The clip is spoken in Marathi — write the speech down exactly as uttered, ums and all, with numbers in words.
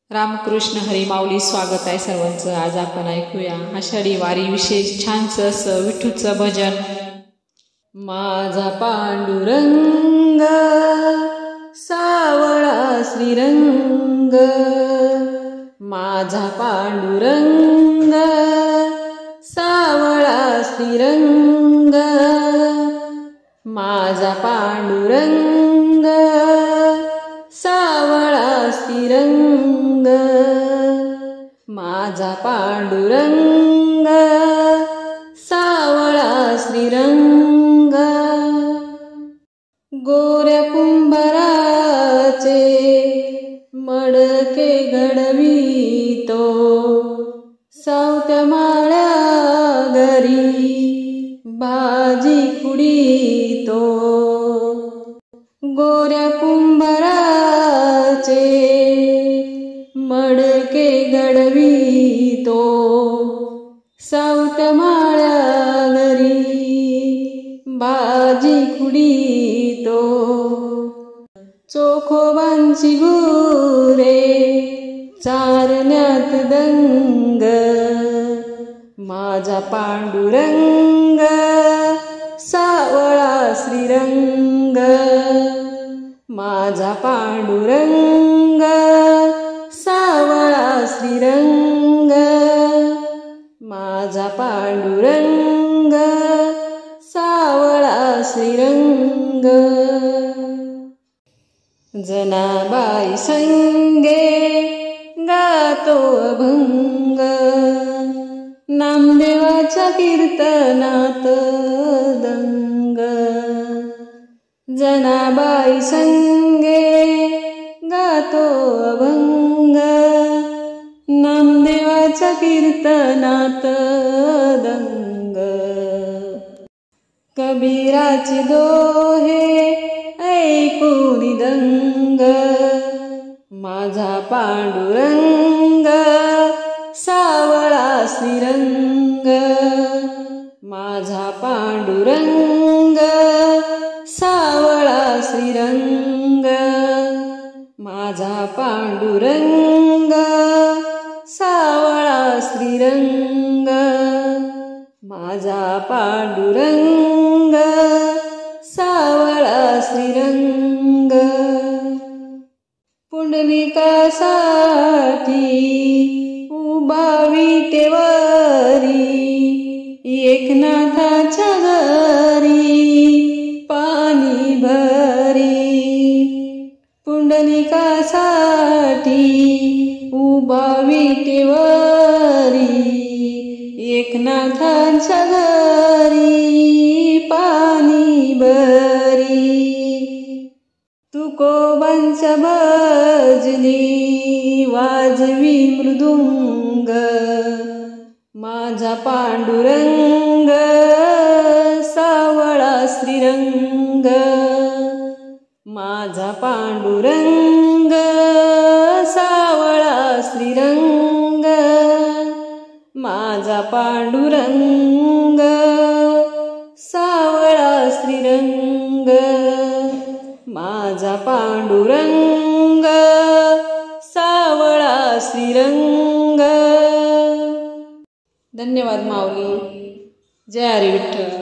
रामकृष्ण हरी माऊली. स्वागत आहे सर्वांचं. आज आपण ऐकूया आषाढी वारी विशेष छानसं असं विठूचं भजन. माझा पांडुरंग सावळा श्रीरंग, माझा पांडुरंग सावळा श्रीरंग, माझा पांडुरंग सावळा श्रीरंग, माझा पांडुरंग सावळा श्रीरंग. गोऱ्या कुंभाराचे मडके घडवितो, सावत्या माळ्या घरी भाजी खुडितो. गोऱ्या कुंभाराचे मडके घडवितो, सावत्या माळ्या घरी भाजी खुडितो. चोखोबांची गुरे चारण्यात दंग, माझा पांडुरंग सावळा श्रीरंग, माझा पांडुरंग सावळा श्रीरंग, माझा पांडुरंग सावळा श्रीरंग. जनाबाई संगे गातो अभंग, नामदेवाच्या कीर्तनात दंग. जनाबाई संगे गातो अभंग, नामदेवाच्या कीर्तनात दंग. कबीराचे दोहे ऐकून दंग, माझा पांडुरंग सावळा श्रीरंग, माझा पांडुरंग सावळा श्रीरंग, माझा पांडुरंग सावळा श्रीरंग, माझा पांडुरंग सावळा श्रीरंग. पुंडलिकासाठी उभावी तेवारी, एकनाथाच्या घरी पाणी भरी. पुंडलिकासाठी उभावी तेवारी, एकनाथाच्या घरी पाणी भरी. तुकोबांच्या भजनी वाजवी मृदुंग, माझा पांडुरंग सावळा श्रीरंग, माझा पांडुरंग सावळा श्रीरंग, माझा पांडुरंग सावळा श्रीरंग, माझा पांडुरंग सावळा श्रीरंग. धन्यवाद माऊली. जय हरी विठ्ठल.